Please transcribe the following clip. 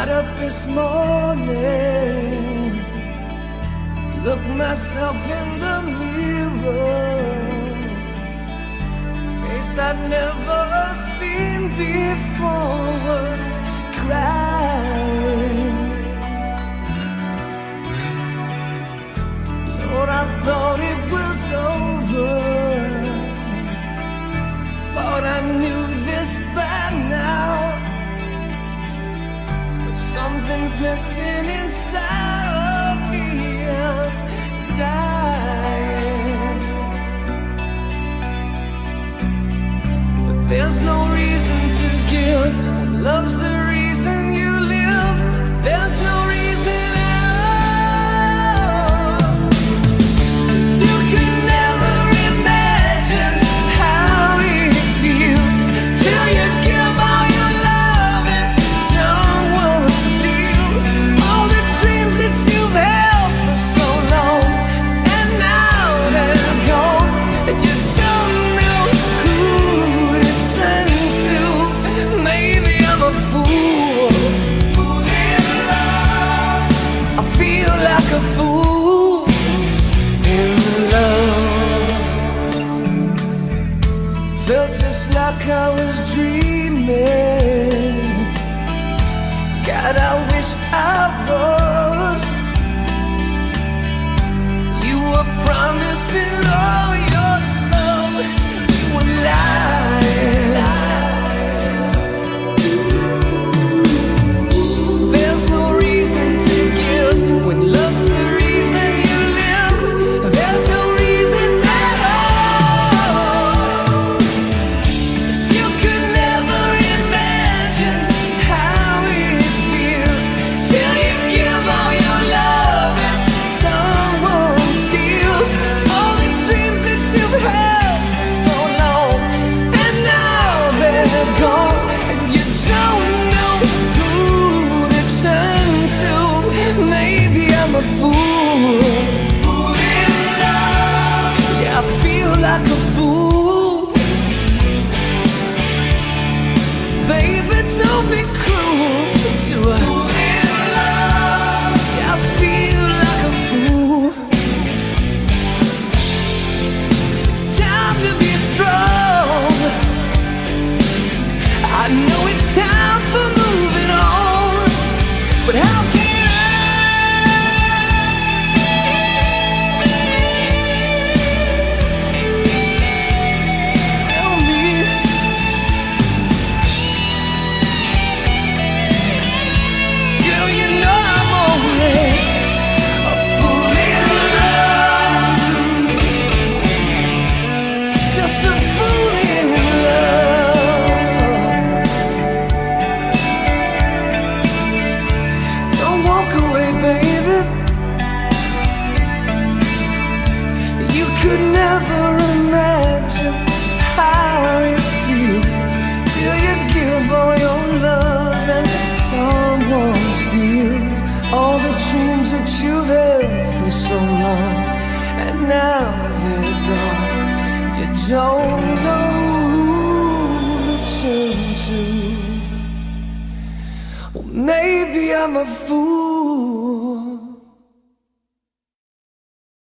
Got up this morning, looked myself in the mirror, face I'd never seen before was crying. Lord, I thought it was over, thought I knew this by now. Something's missing inside of me. I'm dying. But there's no reason to give when love's the reason you live. There's no reason at all. 'Cause you could never imagine how it feels till you give all your love and someone steals all the dreams that you've held for so long, and now they're gone, and you don't know who to turn to. Maybe I'm a fool in love. I feel like a fool in love. Felt just like I was dreaming. God, I wish I was. You were promising all your love, you were lying. There's no reason to give when love's the reason you live. There's no reason at all. 'Cause you could never imagine how it feels till you give all your love and someone steals all the dreams that you've had for so long, and now they're gone, and you don't know who to turn to. Maybe I'm a fool in love. Yeah, I feel like a fool. Baby, don't be cruel to a fool in love. Yeah, I feel like a fool. It's time to be strong. I know it's time for moving on, but how can tell me? Girl, you know I'm only a fool in love. Just a fool in love. Don't walk away, baby. You could never imagine how it feels till you give all your love and someone steals all the dreams that you've had for so long, and now they're gone. You don't know who to turn to. Well, maybe I'm a fool